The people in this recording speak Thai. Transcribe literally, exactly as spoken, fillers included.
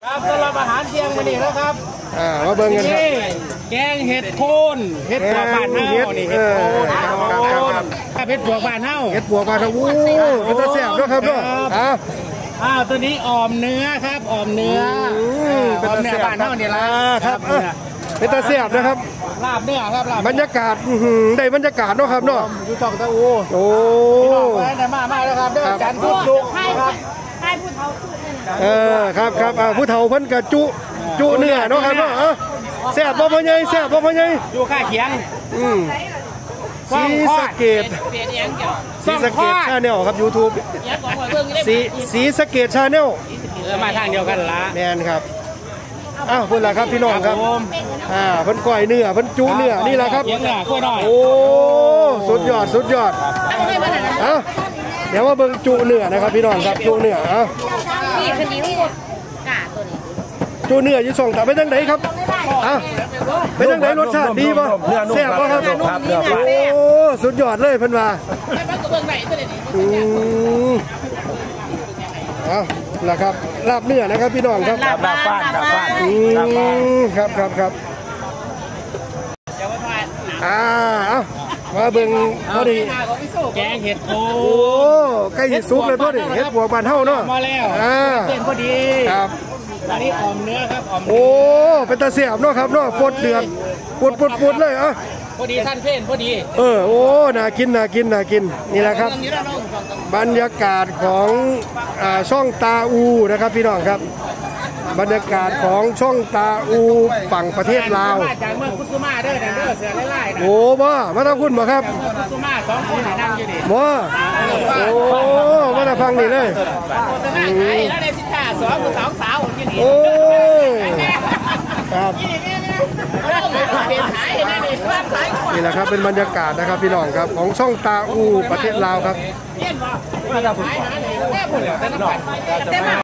ครับสำหรับอาหารเที่ยงวันนี้นะครับอ่ามาเบิ่งกันครับแกงเห็ดโคนเห็ดปวกบานเน่านี่เห็ดโคนเห็ดปวกบานเน่าเห็ดปวกบานเน่าอู้เป็นตาแซ่บด้วยครับด้วยอ่าอ้าวตัวนี้ออมเนื้อครับออมเนื้อออมเนื้อบานเน่าเนี่ยละครับเป็นตาแซ่บนะครับลาบเนื้อครับลาบบรรยากาศได้บรรยากาศเนาะครับเนาะอยู่ช่องตะอูโอ้ได้มากมากแล้วครับเด้อการพูดสุกครับให้ผู้เฒ่าพูดนั่นแหละเออครับครับผู้เฒ่าเพิ่นกระจุจุเนื้อเนาะครับเนาะแซ่บบ่พ่อใหญ่แซ่บบ่พ่อใหญ่อยู่ข้าเคียงอืมสีสะเกดสีสะเกดชาแนลครับ ยูทูบ สีสีสะเกดชาแนลมาทางเดียวกันละแมนครับอ้าวเพิ่นล่ะครับพี่น้องครับอ่าเพิ่นก้อยเนื้อเพิ่นจุเนื้อนี่แหละครับโอ้สุดยอดสุดยอดเอ้าเดี๋ยวมาเบิ่งจุเนื้อนะครับพี่น้องครับจุเนื้อเอ้านี่คือนี้นี่กาตัวนี้จุเนื้ออยู่ส่งแต่ไปจังไดครับอ้าวไปจังไดรสชาติดีป่ะแซ่บป่ะครับโอ้สุดยอดเลยเพิ่นว่าอืมอ้าวนะครับลาบเนื้อนะครับพี่น้องครับลาบฟาดลาบฟาดครับครับครับอ่ามาเบิ่งพอดีแกงเห็ดโคโอ้ใกล้จะสุกเลยพอดีเห็ดหัวบานเท่าเนาะมาแล้วเต็มพอดีครับอันนี้ออมเนื้อครับออมโอ้เป็นตาเสียบเนาะครับเนาะฟดเดือดปุดปุดปุดเลยอ่ะพอดีท่านเพ่นพอดีเออโอ้น่ากินน่ากินน่ากินนี่แหละครับบรรยากาศของช่องตาอูนะครับพี่น้องครับบรรยากาศของช่องตาอูฝั่งประเทศลาวจากเมืองกุสุมาเด้อเด้อเสือไล่ๆนะโอ้บ่มาทางคุณบ่ครับกุสุมาสองคนนั่งอยู่นี่บ่โอ้มาทางฟังนี่เลยแล้วในสินค้าสองสองสาวอยู่นี่โอ้ครับนี่แหละครับเป็นบรรยากาศนะครับพี่น้องครับของช่องตาอูประเทศลาวครับ